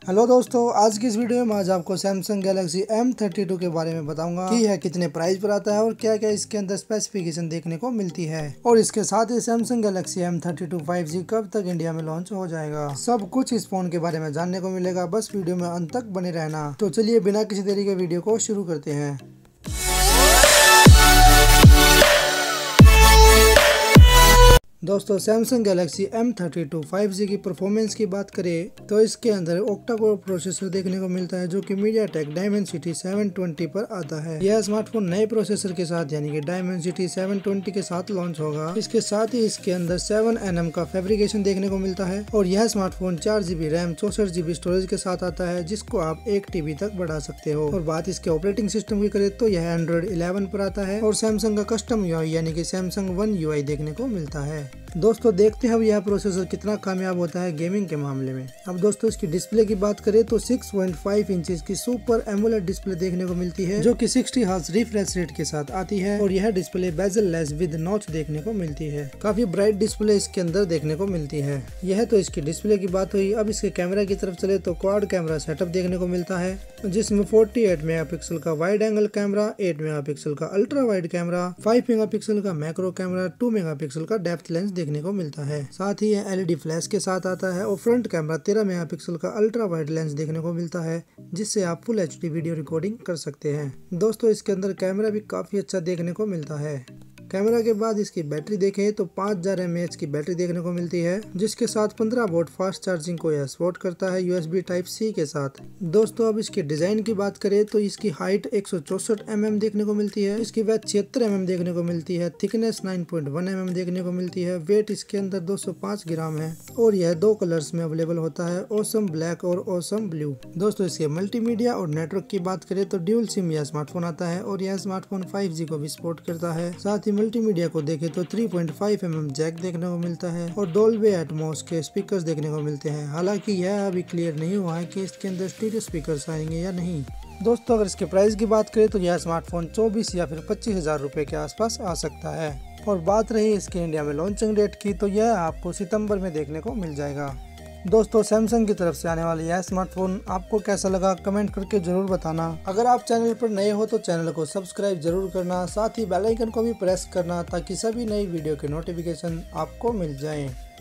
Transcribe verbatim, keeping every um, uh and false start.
Hello दोस्तों, आज की इस वीडियो में आज आपको Samsung Galaxy M thirty two के बारे में बताऊंगा कि यह कितने प्राइस पर आता है और क्या क्या इसके अंदर स्पेसिफिकेशन देखने को मिलती है। और इसके साथ ही Samsung Galaxy M thirty two five G कब तक इंडिया में लॉन्च हो जाएगा, सब कुछ इस फोन के बारे में जानने को मिलेगा। बस वीडियो में अंत तक बने रहना। तो चलिए बिना किसी देरी के वीडियो को शुरू करते हैं। दोस्तों, Samsung Galaxy M thirty two five G की परफॉर्मेंस की बात करें तो इसके अंदर ऑक्टा कोर प्रोसेसर देखने को मिलता है जो कि मीडियाटेक डायमेंसिटी सेवन ट्वेंटी पर आता है। यह स्मार्टफोन नए प्रोसेसर के साथ यानी कि डायमेंसिटी सेवन ट्वेंटी के साथ लॉन्च होगा। इसके साथ ही इसके अंदर सेवन एन एम का फैब्रिकेशन देखने को मिलता है और यह स्मार्टफोन चार जीबी रैम चौसठ जीबी स्टोरेज के साथ आता है, जिसको आप एक टीबी तक बढ़ा सकते हो। और बात इसके ऑपरेटिंग सिस्टम की करें तो यह एंड्रॉइड इलेवन पर आता है और सैमसंग का कस्टम यूआई यानी कि सैमसंग वन यूआई देखने को मिलता है। दोस्तों, देखते हैं अब यह प्रोसेसर कितना कामयाब होता है गेमिंग के मामले में। अब दोस्तों, इसकी डिस्प्ले की बात करें तो सिक्स पॉइंट फाइव इंचेस की सुपर एमोलेड डिस्प्ले देखने को मिलती है जो कि सिक्सटी हर्ट्ज रिफ्रेश रेट के साथ आती है और यह display bezel less with notch देखने को मिलती है। काफी ब्राइट डिस्प्ले इसके अंदर देखने को मिलती है। यह तो इसकी डिस्प्ले की बात हुई। अब इसके कैमरा की तरफ चले तो क्वाड कैमरा सेटअप देखने को मिलता है जिसमें फोर्टी एट मेगापिक्सल का wide angle camera, eight megapixel का ultra wide camera, five megapixel का मैक्रो कैमरा, टू मेगापिक्सल का डेप्थ लेंस देखने को मिलता है। साथ ही यह एलईडी फ्लैश के साथ आता है और फ्रंट कैमरा तेरह मेगापिक्सल का अल्ट्रा वाइड लेंस देखने को मिलता है जिससे आप फुल एचडी वीडियो रिकॉर्डिंग कर सकते हैं। दोस्तों, इसके अंदर कैमरा भी काफी अच्छा देखने को मिलता है। कैमरा के बाद इसकी बैटरी देखें तो पाँच हजार एम ए एच की बैटरी देखने को मिलती है जिसके साथ पंद्रह वोल्ट फास्ट चार्जिंग को यह सपोर्ट करता है यूएसबी टाइप सी के साथ। दोस्तों, अब इसके डिजाइन की बात करें तो इसकी हाइट एक सौ चौसठ एम एम देखने को मिलती है, इसकी वेट छिहत्तर एम एम देखने को मिलती है, thickness nine point one M M देखने को मिलती है, वेट इसके अंदर दो सौ पाँच ग्राम है और यह दो कलर्स में अवेलेबल होता है, ओसम ब्लैक और ओसम ब्लू। दोस्तों, इसके मल्टीमीडिया और नेटवर्क की बात करें तो ड्यूल सिम यह स्मार्टफोन आता है और यह स्मार्टफोन फाइव जी को भी सपोर्ट करता है। साथ ही मल्टीमीडिया को देखें तो three point five M M jack देखने को मिलता है और डोल्बी एटमॉस के स्पीकर्स देखने को मिलते हैं। हालांकि यह अभी क्लियर नहीं हुआ है कि इसके अंदर स्टीरियो स्पीकर्स आएंगे या नहीं। दोस्तों, अगर इसके प्राइस की बात करें तो यह स्मार्टफोन चौबीस या फिर पच्चीस हजार रुपए के आसपास आ सकता है। और बात रही इसके इंडिया में लॉन्चिंग डेट की तो यह आपको सितंबर में देखने को मिल जाएगा। दोस्तों, सैमसंग की तरफ से आने वाला यह स्मार्टफोन आपको कैसा लगा कमेंट करके जरूर बताना। अगर आप चैनल पर नए हो तो चैनल को सब्सक्राइब जरूर करना, साथ ही बेल आइकन को भी प्रेस करना ताकि सभी नई वीडियो के नोटिफिकेशन आपको मिल जाएं।